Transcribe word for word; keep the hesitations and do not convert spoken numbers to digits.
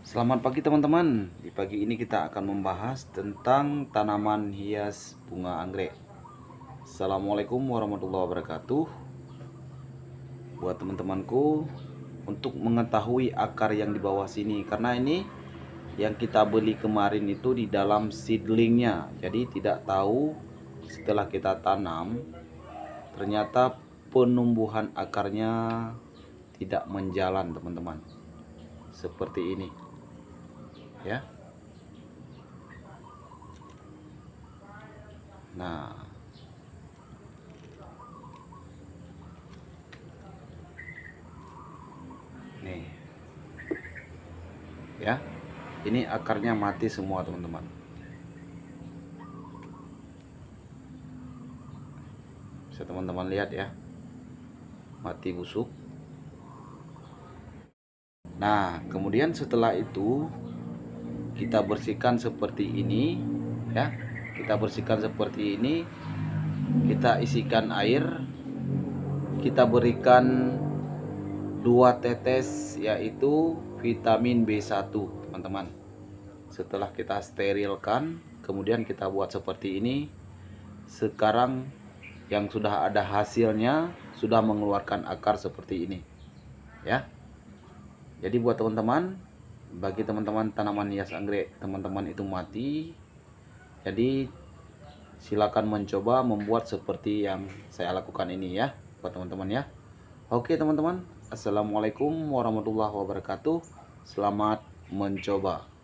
Selamat pagi teman-teman. Di pagi ini kita akan membahas tentang tanaman hias bunga anggrek. Assalamualaikum warahmatullahi wabarakatuh. Buat teman-temanku, untuk mengetahui akar yang di bawah sini, karena ini yang kita beli kemarin itu di dalam seedlingnya. Jadi tidak tahu setelah kita tanam ternyata penumbuhan akarnya tidak menjalan teman-teman. Seperti ini. Ya. Nah, nih ya, ini akarnya mati semua teman-teman. Bisa teman-teman lihat ya, mati busuk. Nah, kemudian setelah itu kita bersihkan seperti ini ya, kita bersihkan seperti ini, kita isikan air, kita berikan dua tetes yaitu vitamin B satu teman-teman. Setelah kita sterilkan, kemudian kita buat seperti ini. Sekarang yang sudah ada hasilnya, sudah mengeluarkan akar seperti ini ya. Jadi buat teman-teman, bagi teman-teman tanaman hias anggrek teman-teman itu mati, jadi silakan mencoba membuat seperti yang saya lakukan ini ya buat teman-teman ya. Oke teman-teman, assalamualaikum warahmatullahi wabarakatuh. Selamat mencoba.